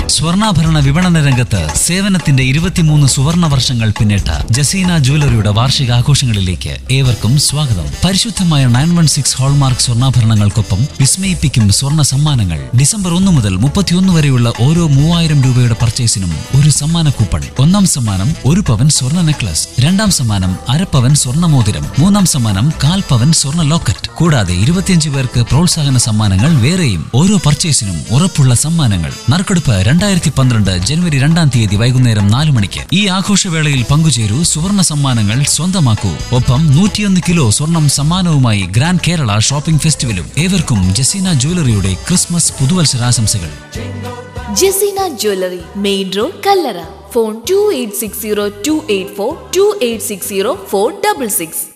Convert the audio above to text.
സ്വർണ്ണാഭരണ വിപണന രംഗത്ത് സേവനത്തിന്റെ 23 സുവർണ വർഷങ്ങൾ പിന്നിട്ട ജസീന ജ്വല്ലറിയുടെ വാർഷികാഘോഷങ്ങളിലേക്ക് ഏവർക്കും സ്വാഗതം. പരിശുദ്ധമായ 916 ഹോൾമാർക്ക് സ്വർണ്ണാഭരണങ്ങൾക്കൊപ്പം വിസ്മയിപ്പിക്കും സ്വർണ്ണ സമ്മാനങ്ങൾ. ഡിസംബർ 1 മുതൽ 31 വരെയുള്ള ഓരോ 3000 രൂപയുടെ പർച്ചേസിനും ഒരു സമ്മാന കൂപ്പൺ. ഒന്നാം സമ്മാനം 1 പവൻ സ്വർണ്ണ നെക്ലസ്, രണ്ടാം സമ്മാനം അര പവൻ സ്വർണ്ണ മോതിരം, മൂന്നാം സമ്മാനം 1/4 പവൻ സ്വർണ്ണ ലോക്കറ്റ്. കൂടാതെ 25 പേർക്ക് പ്രോത്സാഹന സമ്മാനങ്ങൾ വേറെയും. ഓരോ പർച്ചേസിനും ഉറപ്പുള്ള സമ്മാനങ്ങൾ. നറുക്കെടുപ്പ് 2012 ജനുവരി 2-ാം തീയതി വൈകുന്നേരം 4 മണിക്ക്. ഈ ആഘോഷവേളയിൽ പങ്കുചേരൂ, സുവർണ സമ്മാനങ്ങൾ സ്വന്തമാക്കൂ. ഒപ്പം 101 കിലോ സ്വർണം സമ്മാനവുമായി ഗ്രാൻഡ് കേരള ഷോപ്പിംഗ് ഫെസ്റ്റിവലും. ഏവർക്കും ജസീന ജ്വല്ലറിയുടെ ക്രിസ്മസ് പുതുവത്സരാശംസകൾ. jaseena jewellery, main road, kallara. Phone 2860 284 2860 466.